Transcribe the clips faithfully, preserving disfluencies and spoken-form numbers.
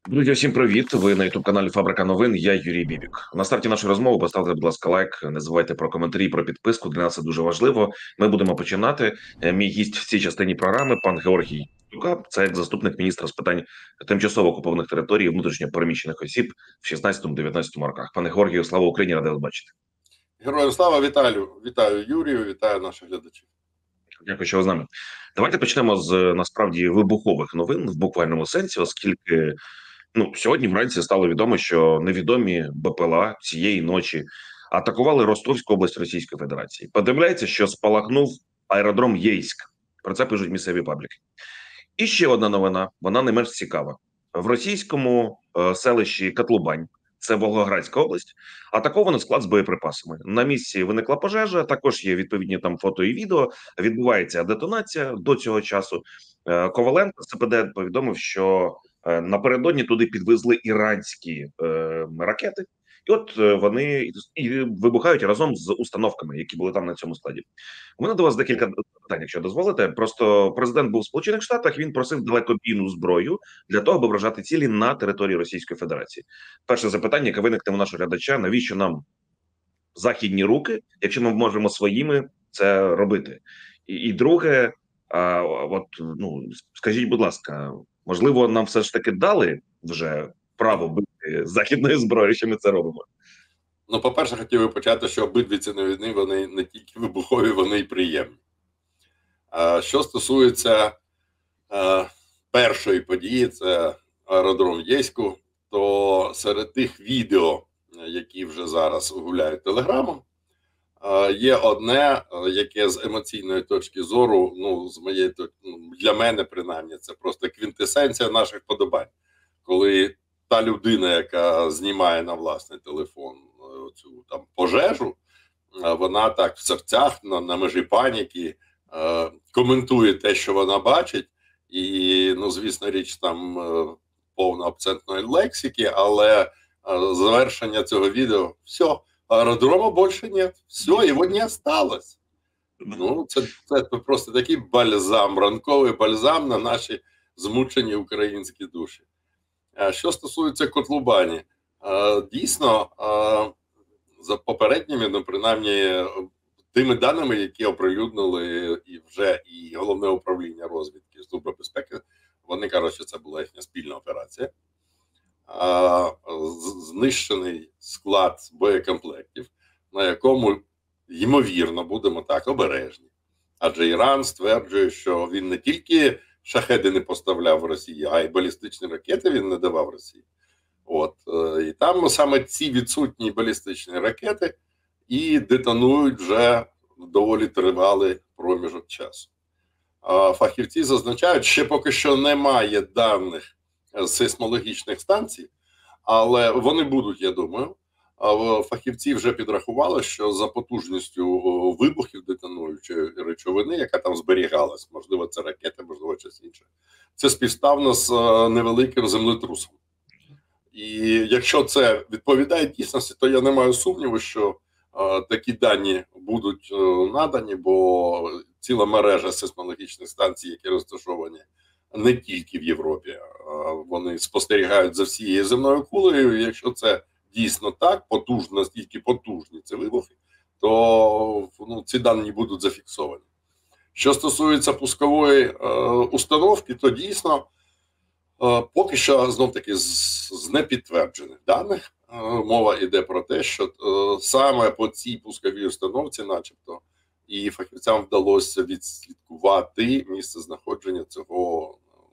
Друзі, всім привіт! Ви на ютуб-каналі Фабрика новин. Я Юрій Бібік. На старті нашої розмови поставте, будь ласка, лайк. Не забувайте про коментарі, про підписку. Для нас це дуже важливо. Ми будемо починати. Е, Мій гість в цій частині програми, пан Георгій Тука, це як заступник міністра з питань тимчасово окупованих територій і внутрішньо переміщених осіб в шістнадцятому-дев'ятнадцятому роках. Пане Георгію, слава Україні! Ради вас бачити. Героям слава, вітаю, вітаю Юрію, вітаю наших глядачів. Дякую, що ви з нами. Давайте почнемо з насправді вибухових новин в буквальному сенсі, оскільки ну сьогодні вранці стало відомо, що невідомі БПЛА цієї ночі атакували Ростовську область Російської Федерації. Повідомляється, що спалахнув аеродром Єйськ. Про це пишуть місцеві пабліки. І ще одна новина, вона не менш цікава. В російському е, селищі Котлубань, це Волгоградська область, атаковано склад з боєприпасами. На місці виникла пожежа, також є відповідні там фото і відео, відбувається детонація до цього часу. Е, Коваленко з ЦПД повідомив, що е, напередодні туди підвезли іранські е, ракети, і от е, вони і вибухають разом з установками, які були там на цьому складі. У мене до вас декілька питань, якщо дозволите. Просто президент був в Сполучених Штатах. Він просив далекобійну зброю для того, аби вражати цілі на території Російської Федерації. Перше запитання, яке виникне у нашого глядача: навіщо нам західні руки, якщо ми можемо своїми це робити? І, і друге, а, от ну скажіть, будь ласка, можливо, нам все ж таки дали вже право бити західною зброєю, що ми це робимо? Ну, по-перше, хотів би почати, що обидві ці новини, вони не тільки вибухові, вони й приємні. А що стосується а, першої події, це аеродром Єйську, то серед тих відео, які вже зараз гуляють телеграмом, а, є одне, яке з емоційної точки зору, ну, з моєї, ну, для мене принаймні, це просто квінтесенція наших подобань. Коли та людина, яка знімає на власний телефон цю там пожежу, вона так в серцях, на, на межі паніки, е, коментує те, що вона бачить, і, ну, звісно, річ там е, повна абсентної лексики, але е, завершення цього відео: все, аеродрому більше нет, все, його не осталось. Ну, це, це просто такий бальзам, ранковий бальзам на наші змучені українські душі. Що стосується Котлубані, дійсно, за попередніми, ну, принаймні, тими даними, які оприлюднили і вже і Головне управління розвідки Служби безпеки, вони кажуть, що це була їхня спільна операція. Знищений склад боєкомплектів, на якому, ймовірно, будемо так обережні. Адже Іран стверджує, що він не тільки шахеди не поставляв в Росії, а й балістичні ракети він не давав Росії. От, і там саме ці відсутні балістичні ракети і детонують вже доволі тривалий проміжок часу. А фахівці зазначають, що поки що немає даних з сейсмологічних станцій, але вони будуть, я думаю. Фахівці вже підрахували, що за потужністю вибухів детонуючої речовини, яка там зберігалась, можливо, це ракети, можливо, щось інше, це співставно з невеликим землетрусом. І якщо це відповідає дійсності, то я не маю сумніву, що е, такі дані будуть е, надані, бо ціла мережа сейсмологічних станцій, які розташовані не тільки в Європі, е, вони спостерігають за всією земною кулею. І якщо це дійсно так, потужно, настільки потужні ці вибухи, то, ну, ці дані будуть зафіксовані. Що стосується пускової е, установки, то дійсно е, поки що, знов-таки, з, з непідтверджених даних е, мова йде про те, що е, саме по цій пусковій установці, начебто, і фахівцям вдалося відслідкувати місце знаходження цього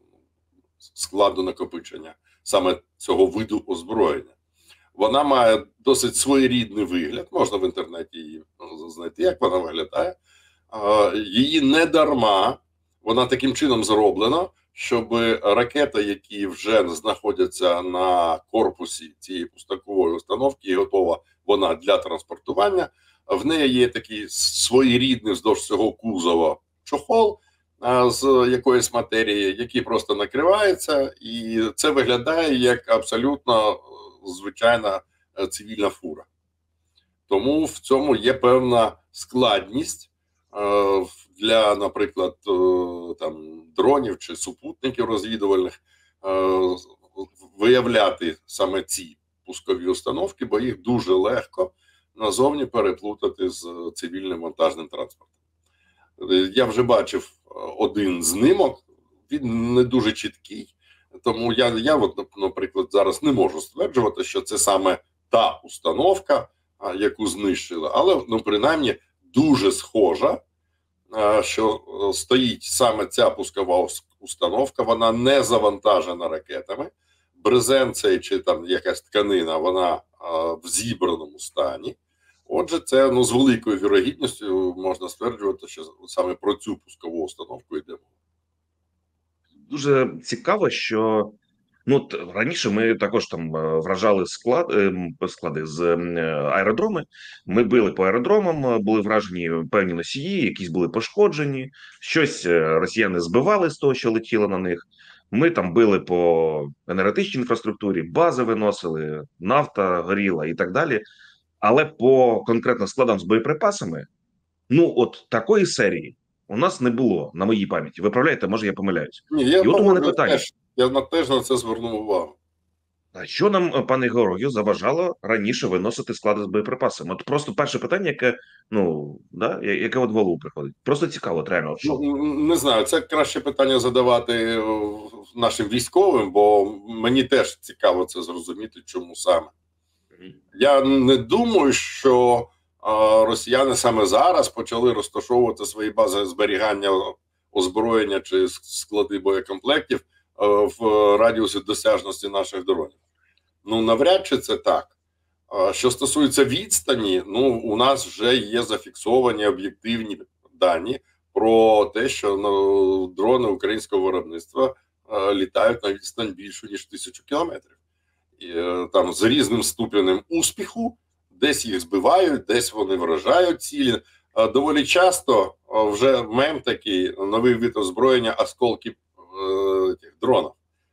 складу накопичення, саме цього виду озброєння. Вона має досить своєрідний вигляд, можна в інтернеті її знайти, як вона виглядає. Її не дарма, вона таким чином зроблена, щоб ракети, які вже знаходяться на корпусі цієї пускової установки, і готова вона для транспортування, в неї є такий своєрідний вздовж цього кузова чохол з якоїсь матерії, який просто накривається, і це виглядає як абсолютно звичайна цивільна фура. Тому в цьому є певна складність е, для, наприклад, е, там, дронів чи супутників розвідувальних е, виявляти саме ці пускові установки, бо їх дуже легко назовні переплутати з цивільним вантажним транспортом. Я вже бачив один знимок, він не дуже чіткий, тому я, я от, наприклад, зараз не можу стверджувати, що це саме та установка, яку знищили, але, ну, принаймні, дуже схожа, що стоїть саме ця пускова установка, вона не завантажена ракетами, брезент цей чи там якась тканина, вона в зібраному стані. Отже, це, ну, з великою вірогідністю можна стверджувати, що саме про цю пускову установку йде. Дуже цікаво, що ну от раніше ми також там е, вражали склад е, склади з е, аеродроми. Ми били по аеродромам, е, були вражені певні носії, якісь були пошкоджені. Щось е, росіяни збивали з того, що летіло на них. Ми там били по енергетичній інфраструктурі, бази виносили, нафта горіла і так далі. Але по конкретно складам з боєприпасами, ну от такої серії у нас не було на моїй пам'яті. Виправляйте, може я помиляюсь. Ні, я І от у мене погоджуюсь питання. теж, я на теж на це звернув увагу. А що нам, пане Георгію, заважало раніше виносити склади з боєприпасами? От просто перше питання, яке, ну, да, я- яке от в голову приходить. Просто цікаво, от реально, от що? Ну, не знаю, це краще питання задавати е, нашим військовим, бо мені теж цікаво це зрозуміти, чому саме. Я не думаю, що е, росіяни саме зараз почали розташовувати свої бази зберігання озброєння чи склади боєкомплектів е, в радіусі досяжності наших дронів. Ну, навряд чи це так. Е, Що стосується відстані, ну, у нас вже є зафіксовані об'єктивні дані про те, що ну, дрони українського виробництва е, літають на відстань більшу, ніж тисячу кілометрів. І, е, там з різним ступенем успіху, десь їх збивають, десь вони вражають цілі. Е, Доволі часто е, вже мем такий, новий вид озброєння осколки е, тих дронів.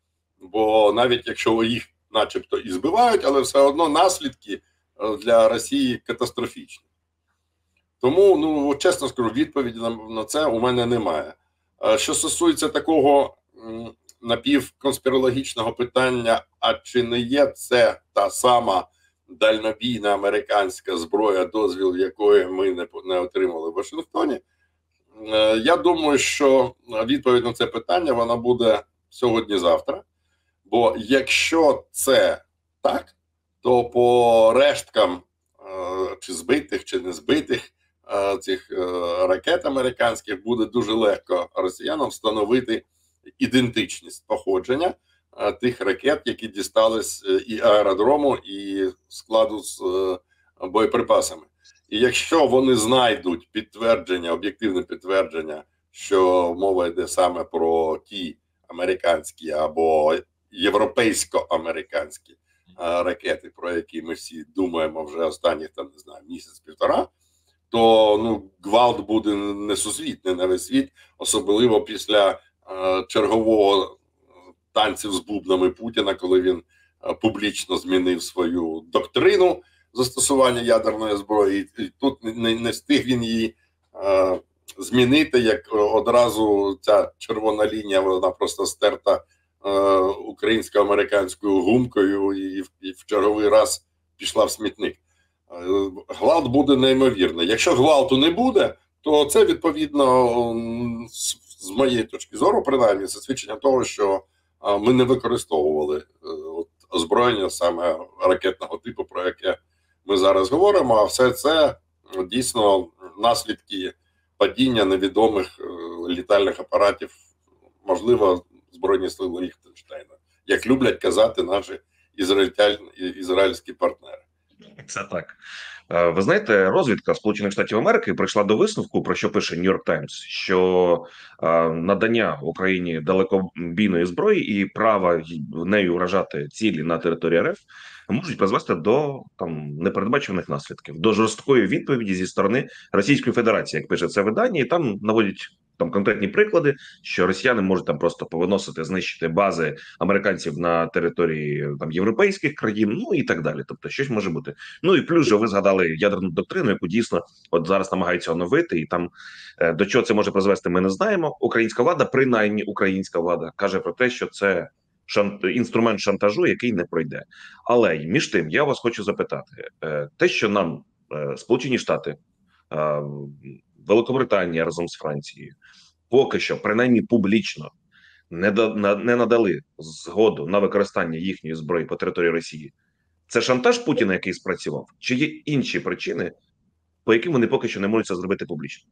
Бо навіть якщо їх начебто і збивають, але все одно наслідки е, для Росії катастрофічні. Тому, ну, чесно скажу, відповіді на, на це у мене немає. Е, Що стосується такого м, напівконспірологічного питання, а чи не є це та сама дальнобійна американська зброя, дозвіл якої ми не, не отримали в Вашингтоні, е, я думаю, що відповідь на це питання вона буде сьогодні-завтра. Бо якщо це так, то по решткам е, чи збитих, чи не збитих е, цих е, ракет американських буде дуже легко росіянам встановити ідентичність походження е, тих ракет, які дістались е, і аеродрому, і складу з е, боєприпасами. І якщо вони знайдуть підтвердження, об'єктивне підтвердження, що мова йде саме про ті американські або європейсько-американські а, ракети, про які ми всі думаємо вже останніх там не знаю місяць-півтора, то ну гвалт буде несусвітний на весь світ, особливо після а, чергового танців з бубнами Путіна, коли він а, публічно змінив свою доктрину застосування ядерної зброї, і, і тут не, не встиг він її а, змінити, як одразу ця червона лінія вона просто стерта українсько-американською гумкою і в, і в черговий раз пішла в смітник. Гвалт буде неймовірний. Якщо гвалту не буде, то це відповідно, з моєї точки зору, принаймні, це свідчення того, що ми не використовували озброєння саме ракетного типу, про яке ми зараз говоримо, а все це дійсно наслідки падіння невідомих літальних апаратів, можливо, Збройні сили Ліхтенштейна, як люблять казати наші ізраїльські партнери. Це так. Ви знаєте, розвідка Сполучених Штатів Америки прийшла до висновку, про що пише Нью-Йорк Таймс, що надання Україні далекобійної зброї і права нею вражати цілі на території РФ можуть призвести до там непередбачуваних наслідків, до жорсткої відповіді зі сторони Російської Федерації, як пише це видання, і там наводять там конкретні приклади, що росіяни можуть там просто повиносити, знищити бази американців на території там європейських країн, ну і так далі. Тобто, щось може бути. Ну і плюс же ви згадали ядерну доктрину, яку дійсно от зараз намагаються оновити, і там е, до чого це може призвести, ми не знаємо. Українська влада, принаймні українська влада, каже про те, що це шант... інструмент шантажу, який не пройде. Але між тим, я вас хочу запитати: те, що нам Сполучені Штати, Великобританія разом з Францією поки що, принаймні публічно, не да не надали згоду на використання їхньої зброї по території Росії, це шантаж Путіна, який спрацював, чи є інші причини, по яким вони поки що не можуть це зробити публічно?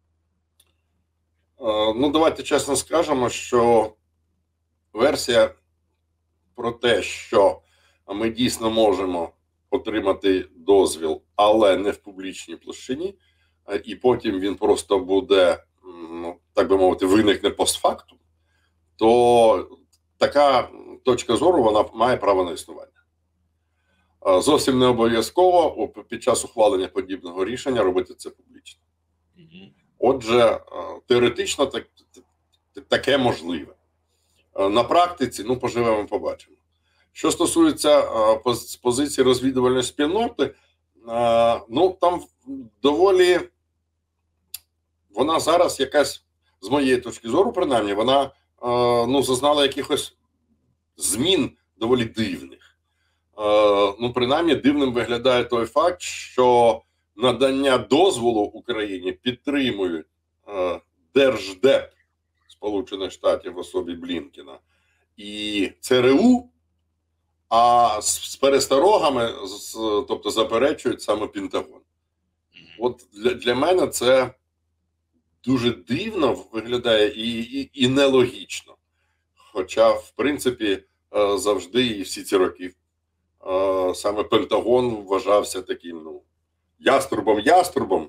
Ну, давайте чесно скажемо, що версія про те, що ми дійсно можемо отримати дозвіл, але не в публічній площині, і потім він просто буде, ну, так би мовити, виникне постфактум, то така точка зору, вона має право на існування. Зовсім не обов'язково під час ухвалення подібного рішення робити це публічно. Отже, теоретично так, таке можливе. На практиці, ну, поживемо, побачимо. Що стосується з позиції розвідувальної спільноти, ну, там доволі, вона зараз якась, з моєї точки зору, принаймні, вона, ну, зазнала якихось змін доволі дивних. Ну, принаймні, дивним виглядає той факт, що надання дозволу Україні підтримують Держдеп Сполучених Штатів в особі Блінкена і ЦРУ, а з пересторогами, тобто заперечують саме Пентагон. От для, для мене це дуже дивно виглядає і, і, і нелогічно. Хоча, в принципі, завжди і всі ці роки саме Пентагон вважався таким, ну, яструбом-яструбом,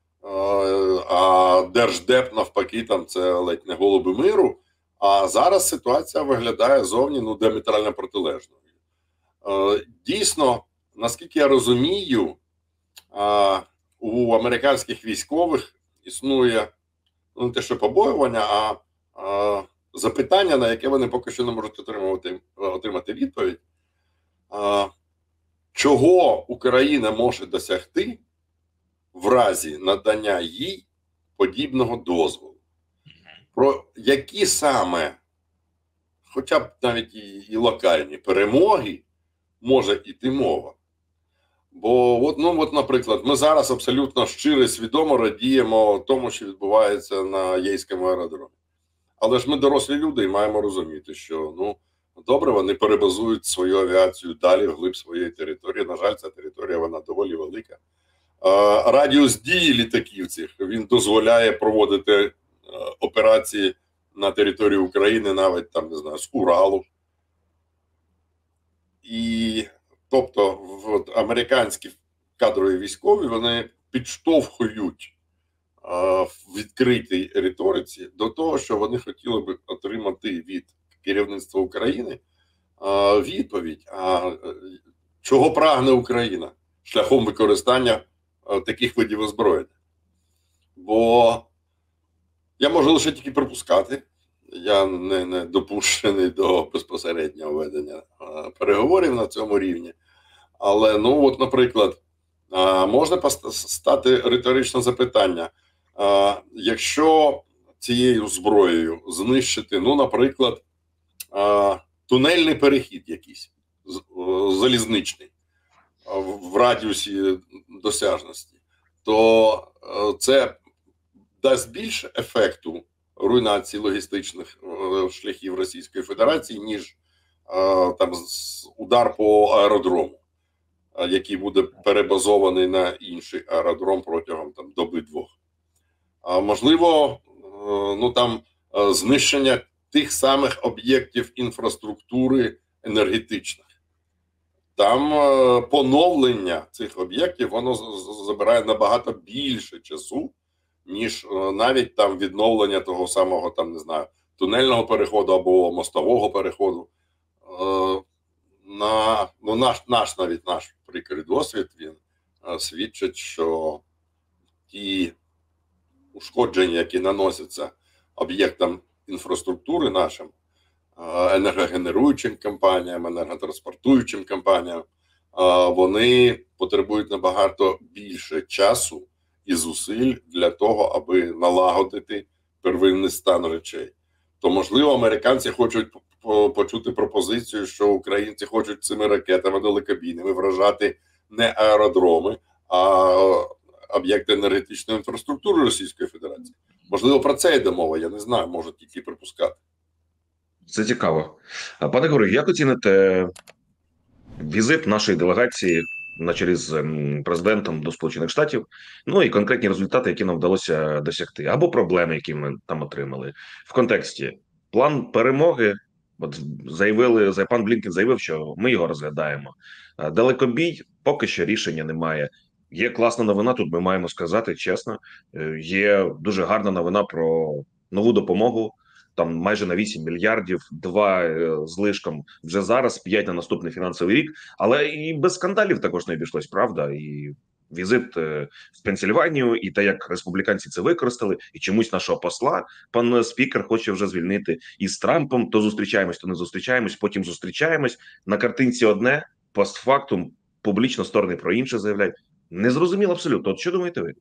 а Держдеп, навпаки, там це ледь не голуби миру. А зараз ситуація виглядає зовні, ну, діаметрально протилежною. Дійсно, наскільки я розумію, у американських військових існує, ну, не те, що побоювання, а запитання, на яке вони поки що не можуть отримати, отримати відповідь. Чого Україна може досягти в разі надання їй подібного дозволу? Про які саме, хоча б навіть і, і локальні перемоги може йти мова? Бо, от, ну, от, наприклад, ми зараз абсолютно щиро і свідомо радіємо тому, що відбувається на Єйському аеродромі. Але ж ми дорослі люди і маємо розуміти, що, ну, добре, вони перебазують свою авіацію далі вглиб своєї території. На жаль, ця територія, вона доволі велика. Радіус дії літаків цих, він дозволяє проводити операції на території України навіть, там, не знаю, з Уралу. І, тобто, от, американські кадрові військові, вони підштовхують в відкритій риториці до того, що вони хотіли би отримати від керівництва України відповідь, а чого прагне Україна шляхом використання таких видів озброєння. Бо я можу лише тільки припускати, я не, не допущений до безпосереднього ведення переговорів на цьому рівні, але, ну, от, наприклад, можна постати риторичне запитання, якщо цією зброєю знищити, ну, наприклад, тунельний перехід якийсь, залізничний, в радіусі досяжності, то це дасть більше ефекту руйнації логістичних шляхів Російської Федерації, ніж там удар по аеродрому, який буде перебазований на інший аеродром протягом там доби-двох. А можливо, ну, там знищення тих самих об'єктів інфраструктури енергетичних. Там поновлення цих об'єктів, воно забирає набагато більше часу, ніж навіть там відновлення того самого, там, не знаю, тунельного переходу або мостового переходу. На, ну, наш, наш, навіть наш прикрий досвід, він свідчить, що ті ушкодження, які наносяться об'єктам інфраструктури нашим, енергогенеруючим компаніям, енерготранспортуючим компаніям, вони потребують набагато більше часу і зусиль для того, аби налагодити первинний стан речей. То, можливо, американці хочуть почути пропозицію, що українці хочуть цими ракетами далекобійними вражати не аеродроми, а об'єкти енергетичної інфраструктури Російської Федерації. Можливо, про це йде мова, я не знаю, можу тільки припускати. Це цікаво. Пане Георгію, як оціните візит нашої делегації на чолі з президентом до Сполучених Штатів, ну і конкретні результати, які нам вдалося досягти, або проблеми, які ми там отримали в контексті план перемоги? От заявили, пан Блінкен заявив, що ми його розглядаємо. Далекобій поки що рішення немає. Є класна новина. Тут ми маємо сказати чесно. Є дуже гарна новина про нову допомогу. Там майже на вісім мільярдів, два з лишком вже зараз, п'ять на наступний фінансовий рік. Але і без скандалів також не обійшлось, правда? І візит в Пенсільванію, і те, як республіканці це використали, і чомусь нашого посла пан спікер хоче вже звільнити із Трампом. То зустрічаємось, то не зустрічаємось, потім зустрічаємось. На картинці одне, постфактум публічно сторони про інше заявляють. Незрозуміло абсолютно. От що думаєте ви?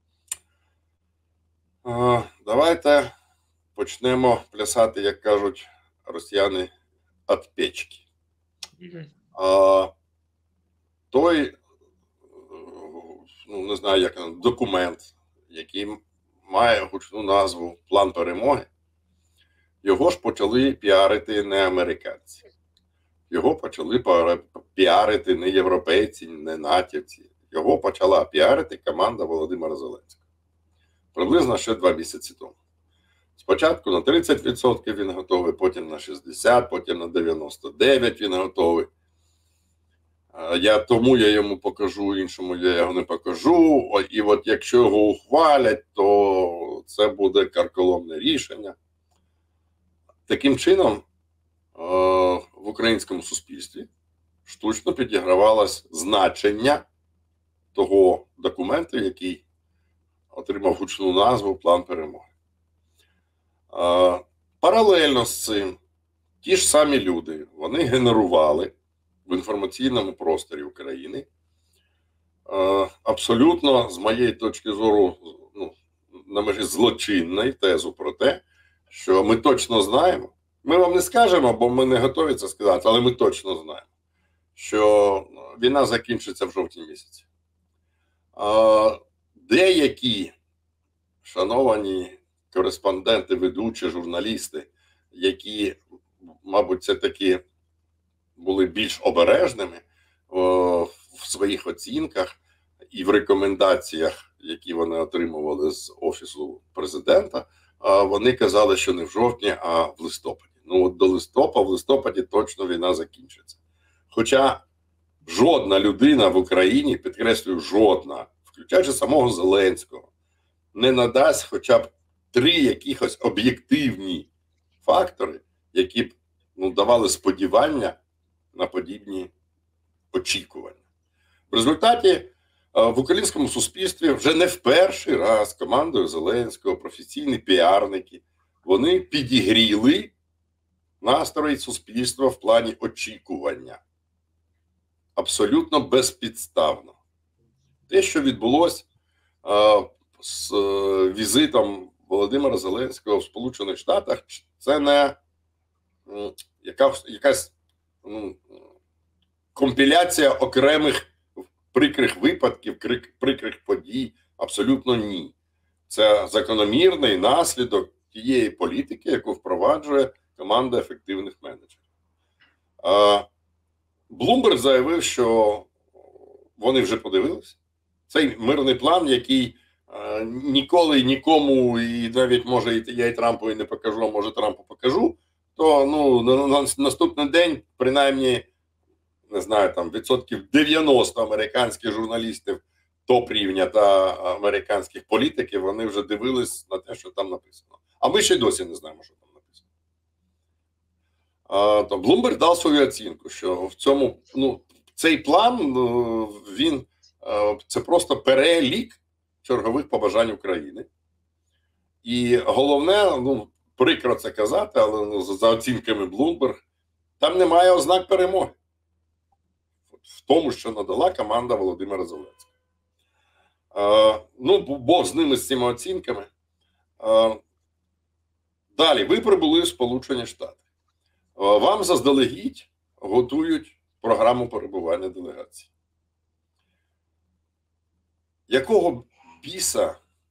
А, давайте почнемо плясати, як кажуть росіяни, від печки. А, той, ну не знаю, як документ, який має гучну назву «План перемоги», його ж почали піарити не американці. Його почали піарити не європейці, не натівці. Його почала піарити команда Володимира Зеленського. Приблизно ще два місяці тому. Спочатку на тридцять відсотків він готовий, потім на шістдесят відсотків, потім на дев'яносто дев'ять відсотків він готовий. Я, тому я йому покажу, іншому я його не покажу. І от якщо його ухвалять, то це буде карколомне рішення. Таким чином, в українському суспільстві штучно підігравалось значення того документу, який отримав гучну назву «План перемоги». Паралельно з цим ті ж самі люди, вони генерували в інформаційному просторі України абсолютно, з моєї точки зору, ну, на межі злочинної тезу про те, що ми точно знаємо, ми вам не скажемо, бо ми не готові це сказати, але ми точно знаємо, що війна закінчиться в жовтні місяці. Деякі шановані кореспонденти, ведучі, журналісти, які, мабуть, це таки були більш обережними о, в своїх оцінках і в рекомендаціях, які вони отримували з Офісу президента, а вони казали, що не в жовтні, а в листопаді. Ну, от до листопада, в листопаді точно війна закінчиться. Хоча жодна людина в Україні, підкреслюю, жодна, включаючи самого Зеленського, не надасть хоча б три якихось об'єктивні фактори, які б, ну, давали сподівання на подібні очікування. В результаті в українському суспільстві вже не в перший раз командою Зеленського, професійні піарники, вони підігріли настрої суспільства в плані очікування. Абсолютно безпідставно. Те, що відбулося з візитом Володимира Зеленського в Сполучених Штатах, це не якась, якась ну, компіляція окремих прикрих випадків, прикрих подій. Абсолютно ні. Це закономірний наслідок тієї політики, яку впроваджує команда ефективних менеджерів. Блумберг заявив, що вони вже подивилися. Цей мирний план, який е, ніколи нікому, і навіть, може, я і Трампу і не покажу, а може Трампу покажу, то ну, на, на наступний день, принаймні, не знаю, там відсотків дев'яносто американських журналістів топ-рівня та американських політиків, вони вже дивились на те, що там написано. А ми ще й досі не знаємо, що там написано. А, то Блумберг дав свою оцінку, що в цьому, ну, цей план, він, це просто перелік чергових побажань України. І головне, ну, прикро це казати, але ну, за оцінками Блумберг, там немає ознак перемоги. В тому, що надала команда Володимира Зеленського. А, ну, Бог з ними, з цими оцінками. А, далі, ви прибули в Сполучені Штати. вам заздалегідь готують програму перебування делегації. Якого біса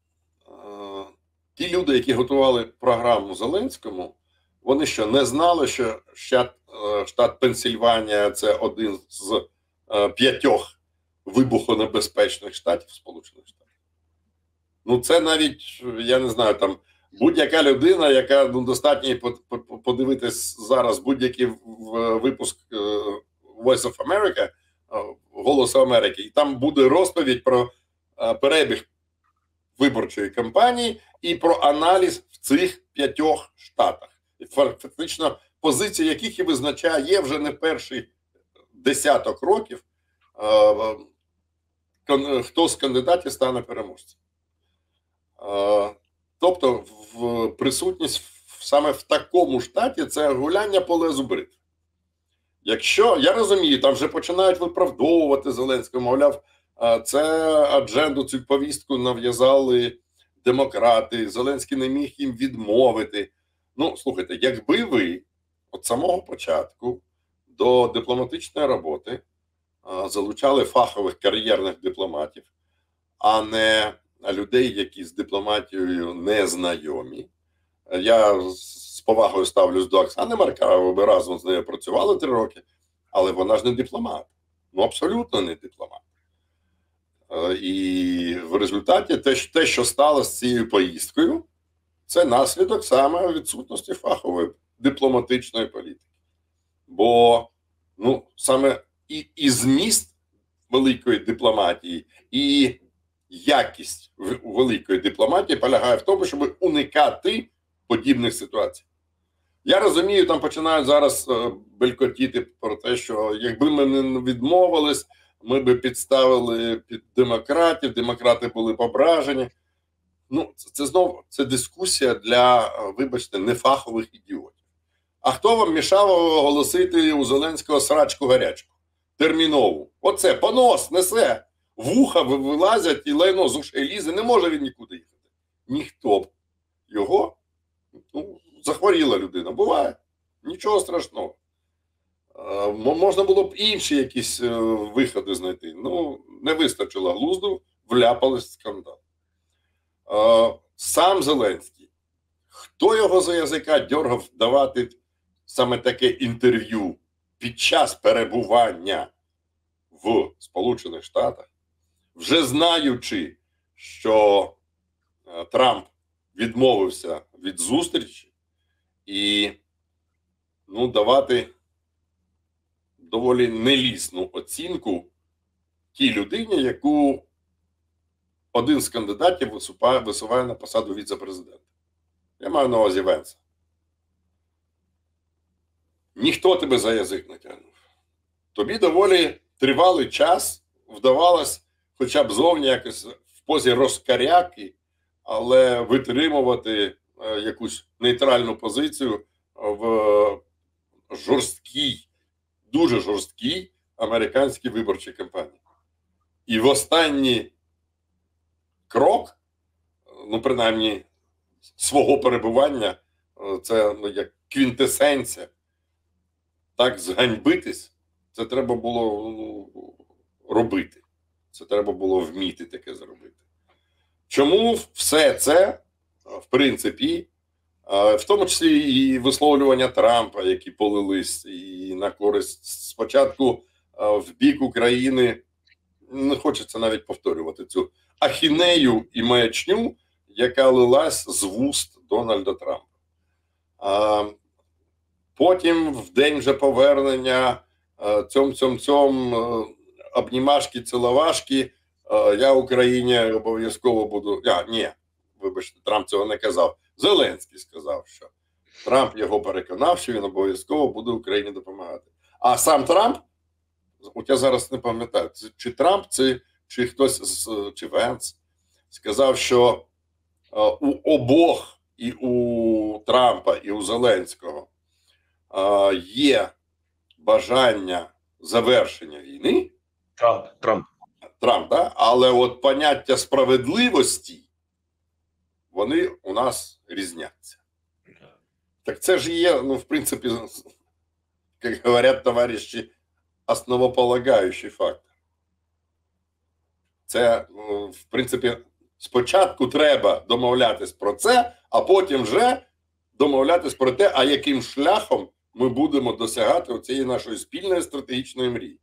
ті люди, які готували програму Зеленському, вони що, не знали, що штат, штат Пенсільванія – це один з п'ятьох вибухонебезпечних штатів Сполучених Штатів? Ну, це навіть, я не знаю, там, будь-яка людина, яка, ну, достатньо подивитись зараз будь-який випуск Voice of America, Голосу Америки, і там буде розповідь про перебіг виборчої кампанії і про аналіз в цих п'ятьох штатах. І фактично позиція яких і визначає вже не перший десяток років, хто з кандидатів стане переможцем. Тобто в присутність саме в такому штаті це гуляння по лезу бритви. Якщо, я розумію, там вже починають виправдовувати Зеленського, мовляв, це адженду, цю повістку нав'язали демократи, Зеленський не міг їм відмовити. Ну, слухайте, якби ви від самого початку до дипломатичної роботи залучали фахових кар'єрних дипломатів, а не людей, які з дипломатією не знайомі. Я з повагою ставлюсь до Оксани Маркарової, ви разом з нею працювали три роки, але вона ж не дипломат. Ну, абсолютно не дипломат. І в результаті те, те, що сталося з цією поїздкою, це наслідок саме відсутності фахової дипломатичної політики. Бо, ну, саме і, і зміст великої дипломатії, і якість великої дипломатії полягає в тому, щоб уникати подібних ситуацій. Я розумію, там починають зараз белькотіти про те, що якби ми не відмовились, ми би підставили під демократів, демократи були б ображені. Ну, це, це знову це дискусія для, вибачте, нефахових ідіотів. А хто вам мішав оголосити у Зеленського срачку-гарячку? Термінову. Оце, понос, несе. Вуха вилазять і лайно з ушей лізе, не може він нікуди їхати. Ніхто б його, ну, захворіла людина. Буває. Нічого страшного. Е, можна було б інші якісь е, виходи знайти. Ну, не вистачило глузду, вляпались в скандал. Е, сам Зеленський. Хто його за язика дьоргав давати саме таке інтерв'ю під час перебування в Сполучених Штатах, вже знаючи, що Трамп відмовився від зустрічі, і, ну, давати доволі нелісну оцінку тій людині, яку один з кандидатів висуває, висуває на посаду віце-президента. Я маю на увазі Венса. Ніхто тебе за язик не тягнув. Тобі доволі тривалий час вдавалось хоча б зовні якось в позі розкаряки, але витримувати е, якусь нейтральну позицію в жорсткій, дуже жорсткій американській виборчій кампанії. І в останній крок, ну, принаймні, свого перебування, це, ну, як квінтесенція, так зганьбитись, це треба було, ну, робити. Це треба було вміти таке зробити. Чому все це, в принципі, в тому числі і висловлювання Трампа, які полились і на користь спочатку в бік України, не хочеться навіть повторювати цю ахінею і маячню, яка лилась з вуст Дональда Трампа. А потім, в день вже повернення, цьом-цьом-цьом, обнімашки, ціловашки, я Україні обов'язково буду... А, ні, вибачте, Трамп цього не казав. Зеленський сказав, що Трамп його переконав, що він обов'язково буде Україні допомагати. А сам Трамп, от я зараз не пам'ятаю, чи Трамп, чи, чи хтось, чи Венс, сказав, що у обох, і у Трампа, і у Зеленського, є бажання завершення війни. Трамп. Трамп. Трамп, да? Але от поняття справедливості, вони у нас різняться. Так це ж є, ну, в принципі, как говорят товарищи, основополагаючий фактор. Це, в принципі, спочатку треба домовлятись про це, а потім вже домовлятись про те, а яким шляхом ми будемо досягати цієї нашої спільної стратегічної мрії.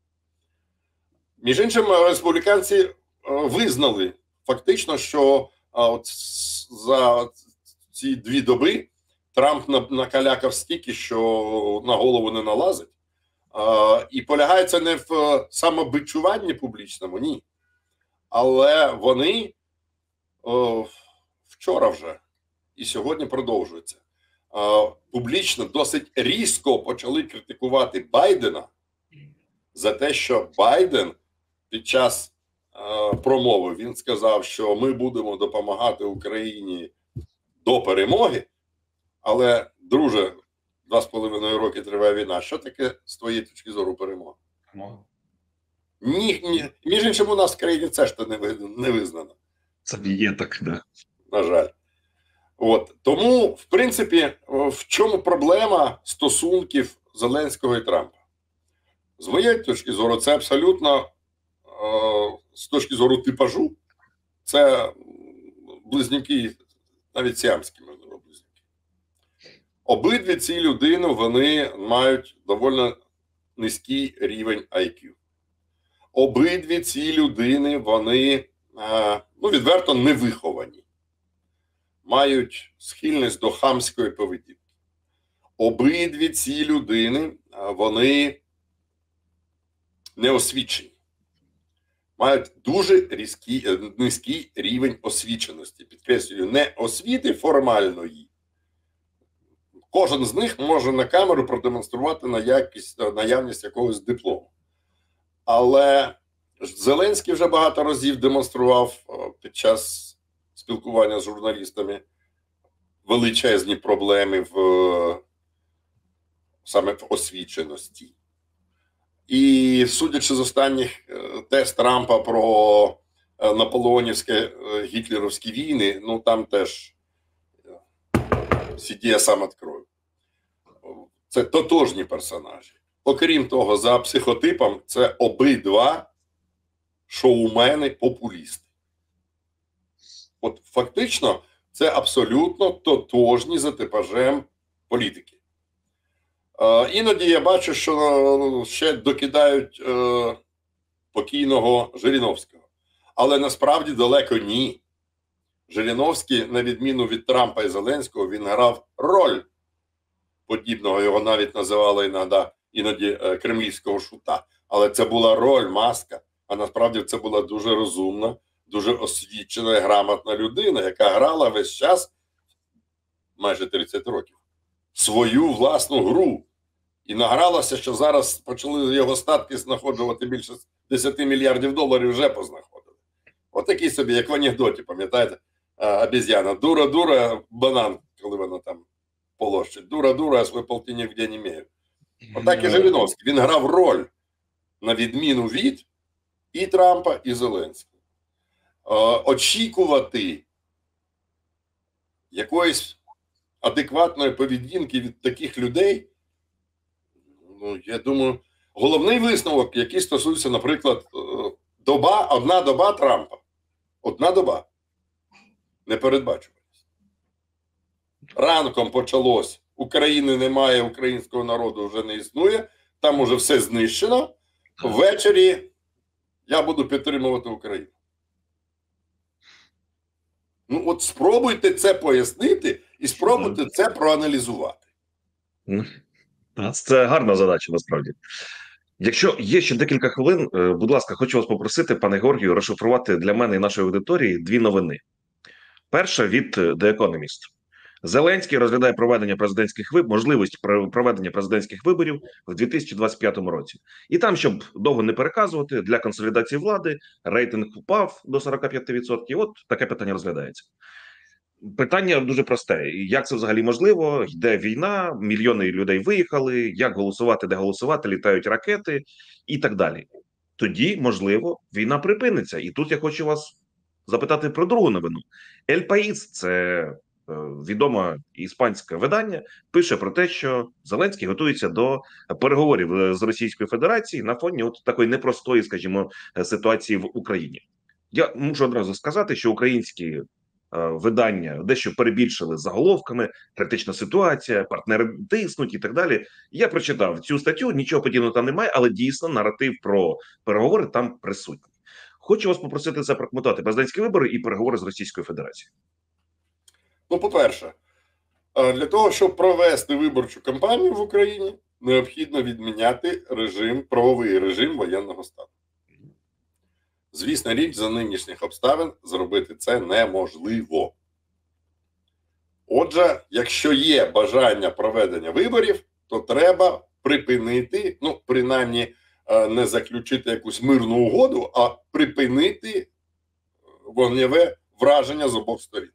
Між іншим, республіканці визнали фактично, що от за ці дві доби Трамп накалякав стільки, що на голову не налазить. І полягає це не в самобичуванні публічному, ні. Але вони о, вчора вже і сьогодні продовжуються. О, публічно досить різко почали критикувати Байдена за те, що Байден під час о, промови він сказав, що ми будемо допомагати Україні до перемоги. Але, друже, два з половиною роки триває війна. Що таке з твоєї точки зору перемога? Ні, ні, між іншим, у нас в країні це ж то не, не визнано. Це є так, да. На жаль. От. Тому, в принципі, в чому проблема стосунків Зеленського і Трампа? З моєї точки зору, це абсолютно, з точки зору типажу, це близнюки, навіть сіамські, можливо, близнюки. Обидві ці людини, вони мають доволі низький рівень ай к'ю. Обидві ці людини, вони, ну, відверто невиховані. Мають схильність до хамської поведінки. Обидві ці людини, вони неосвічені. Мають дуже різкий, низький рівень освіченості. Підкреслюю, не освіти формальної. Кожен з них може на камеру продемонструвати на якість, наявність якогось диплому. Але Зеленський вже багато разів демонстрував під час спілкування з журналістами величезні проблеми в саме в освіченості. І судячи з останніх тест Трампа про наполеонівське гітлерівські війни, ну там теж сиді я сам відкрою. Це тотожні персонажі. Окрім того, за психотипом, це обидва шоумени-популісти. От фактично, це абсолютно тотожні за типажем політики. Е, іноді я бачу, що ще докидають е, покійного Жириновського. Але насправді далеко ні. Жириновський, на відміну від Трампа і Зеленського, він грав роль подібного, його навіть називали іноді, іноді е, кремлівського шута. Але це була роль, маска, а насправді це була дуже розумна, дуже освічена і грамотна людина, яка грала весь час, майже тридцять років, свою власну гру. І награлося, що зараз почали його статки знаходжувати більше десяти мільярдів доларів, вже познаходили. Отакий собі, як в анекдоті, пам'ятаєте, обезьяна. Дура-дура, банан, коли вона там полощить. Дура-дура, а свій полтинник в день імею. Отак і Жириновський. Він грав роль, на відміну від і Трампа, і Зеленського. Очікувати якоїсь адекватної поведінки від таких людей, ну, я думаю, головний висновок, який стосується, наприклад, доба, одна доба Трампа. Одна доба. Непередбачуваність. Ранком почалось, України немає, українського народу вже не існує, там уже все знищено. Ввечері я буду підтримувати Україну. Ну, от спробуйте це пояснити і спробуйте це проаналізувати. Це гарна задача, насправді. Якщо є ще декілька хвилин, будь ласка, хочу вас попросити, пане Георгію, розшифрувати для мене і нашої аудиторії дві новини. Перша від The Economist. Зеленський розглядає проведення президентських виборів, можливість проведення президентських виборів в дві тисячі двадцять п'ятому році. І там, щоб довго не переказувати, для консолідації влади рейтинг впав до сорок п'ять відсотків. От таке питання розглядається. Питання дуже просте. Як це взагалі можливо? Йде війна, мільйони людей виїхали, як голосувати, де голосувати, літають ракети і так далі. Тоді, можливо, війна припиниться. І тут я хочу вас запитати про другу новину. Ель Паїс – це відоме іспанське видання пише про те, що Зеленський готується до переговорів з Російською Федерацією на фоні от такої непростої, скажімо, ситуації в Україні. Я можу одразу сказати, що українські видання дещо перебільшили заголовками, критична ситуація, партнери тиснуть і так далі. Я прочитав цю статтю, нічого подібного там немає, але дійсно наратив про переговори там присутній. Хочу вас попросити це прокоментувати: президентські вибори і переговори з Російською Федерацією. Ну, по-перше, для того, щоб провести виборчу кампанію в Україні, необхідно відміняти режим, правовий режим воєнного стану. Звісно, річ, за нинішніх обставин зробити це неможливо. Отже, якщо є бажання проведення виборів, то треба припинити, ну, принаймні, не заключити якусь мирну угоду, а припинити вогневе враження з обох сторін.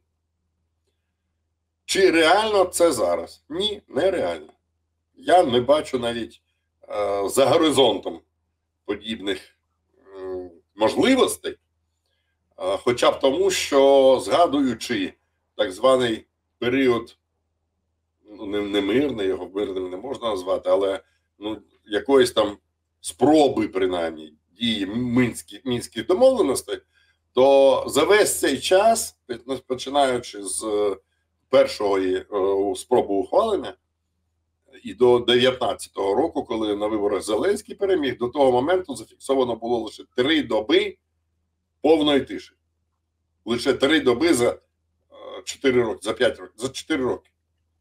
Чи реально це зараз? Ні, нереально. Я не бачу навіть е, за горизонтом подібних е, можливостей, е, хоча б тому, що, згадуючи так званий період, ну, не, не мирний, його мирним не можна назвати, але ну, якоїсь там спроби, принаймні, дії мінських, мінських домовленостей, то за весь цей час, починаючи з першої о, спроби ухвалення і до дев'ятнадцятого року, коли на виборах Зеленський переміг, до того моменту зафіксовано було лише три доби повної тиші. Лише три доби за чотири роки, за п'ять років, за чотири роки.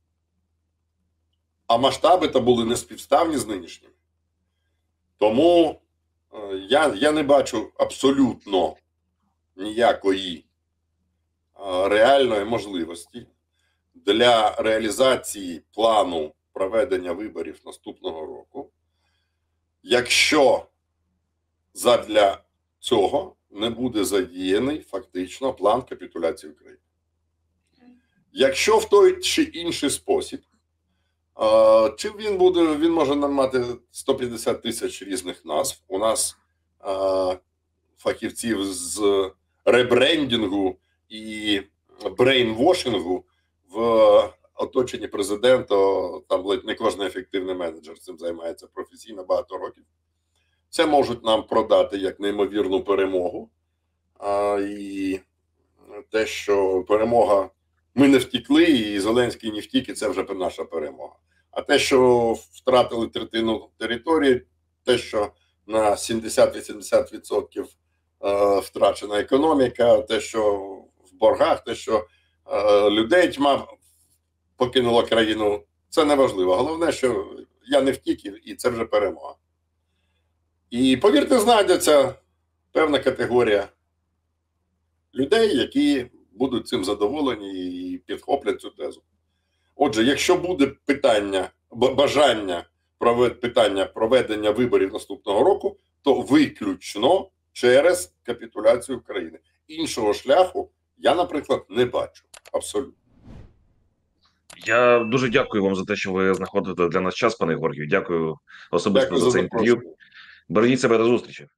А масштаби то були неспівставні з нинішніми. Тому я, я не бачу абсолютно ніякої реальної можливості для реалізації плану проведення виборів наступного року, якщо задля цього не буде задіяний фактично план капітуляції України. Якщо в той чи інший спосіб, чи він буде, він може мати сто п'ятдесят тисяч різних назв. У нас фахівців з ребрендінгу і брейнвошингу в оточенні президента, там ледь не кожен ефективний менеджер цим займається професійно багато років. Це можуть нам продати як неймовірну перемогу. А, і те, що перемога, ми не втікли, і Зеленський не втік, і це вже наша перемога. А те, що втратили третину території, те, що на сімдесят-вісімдесят відсотків втрачена економіка, те, що в боргах, те, що е, людей тьма покинула країну, це не важливо. Головне, що я не втік, і це вже перемога. І, повірте, знайдеться певна категорія людей, які будуть цим задоволені і підхоплять цю тезу. Отже, якщо буде питання, бажання питання проведення виборів наступного року, то виключно через капітуляцію країни. Іншого шляху я, наприклад, не бачу. Абсолютно. Я дуже дякую вам за те, що ви знаходите для нас час, пане Георгію. Дякую особисто Дякую за це інтерв'ю. Бережіть себе, до зустрічі.